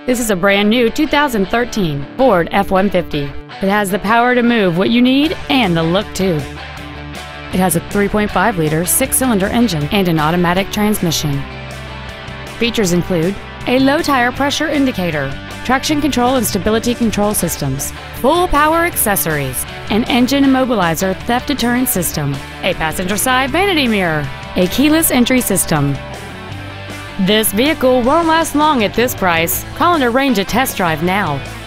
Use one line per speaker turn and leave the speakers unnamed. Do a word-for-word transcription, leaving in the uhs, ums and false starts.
This is a brand new two thousand thirteen Ford F one fifty. It has the power to move what you need and the look too. It has a three point five liter six-cylinder engine and an automatic transmission. Features include a low tire pressure indicator, traction control and stability control systems, full power accessories, an engine immobilizer theft deterrent system, a passenger side vanity mirror, a keyless entry system. This vehicle won't last long at this price. Call and arrange a test drive now.